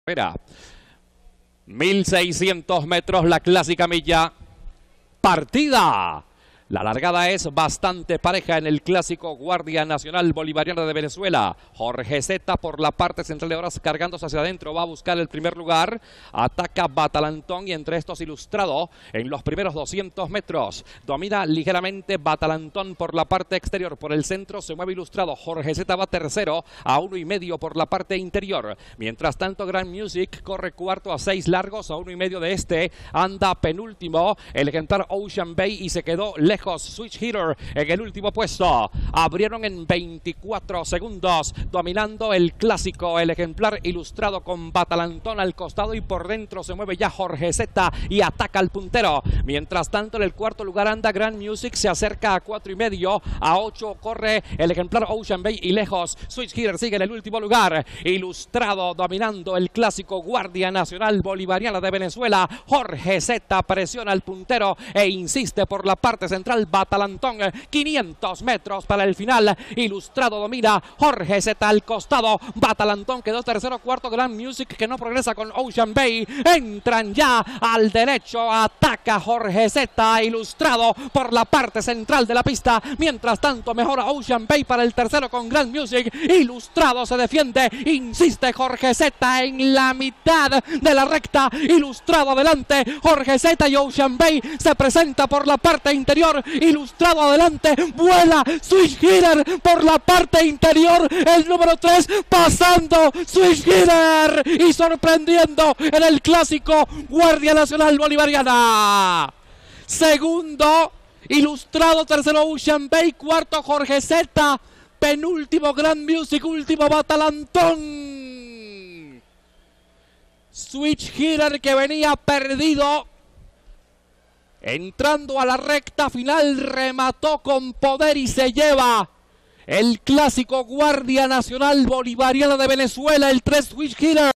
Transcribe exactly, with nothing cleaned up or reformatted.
Mira, mil seiscientos metros la clásica milla. Partida. La largada es bastante pareja en el clásico Guardia Nacional Bolivariana de Venezuela. Jorge Zeta por la parte central de horas cargándose hacia adentro. Va a buscar el primer lugar. Ataca Batalantón y entre estos Ilustrado en los primeros doscientos metros. Domina ligeramente Batalantón por la parte exterior. Por el centro se mueve Ilustrado. Jorge Zeta va tercero a uno y medio por la parte interior. Mientras tanto Grand Music corre cuarto a seis largos a uno y medio de este. Anda penúltimo el ejemplar Ocean Bay y se quedó lejos. Switch Hitter en el último puesto. Abrieron en veinticuatro segundos, dominando el clásico, el ejemplar Ilustrado con Batalantón al costado y por dentro se mueve ya Jorge Zeta y ataca al puntero. Mientras tanto en el cuarto lugar anda Grand Music, se acerca a cuatro y medio, a ocho corre el ejemplar Ocean Bay y lejos Switch Hitter sigue en el último lugar. Ilustrado dominando el clásico Guardia Nacional Bolivariana de Venezuela. Jorge Zeta presiona al puntero e insiste por la parte central. Batalantón, quinientos metros para el final. Ilustrado domina, Jorge Zeta al costado. Batalantón quedó tercero, cuarto Grand Music que no progresa con Ocean Bay. Entran ya al derecho, ataca Jorge Zeta. Ilustrado por la parte central de la pista. Mientras tanto mejora Ocean Bay para el tercero con Grand Music. Ilustrado se defiende, insiste Jorge Zeta en la mitad de la recta. Ilustrado adelante, Jorge Zeta y Ocean Bay se presenta por la parte interior. Ilustrado adelante, vuela Switch Hitter por la parte interior, el número tres pasando Switch Hitter y sorprendiendo en el clásico Guardia Nacional Bolivariana. Segundo Ilustrado, tercero Ocean Bay, cuarto Jorge Zeta, penúltimo Grand Music, último Batalantón. Switch Hitter que venía perdido, entrando a la recta final, remató con poder y se lleva el clásico Guardia Nacional Bolivariana de Venezuela, el tres Switch Hitter.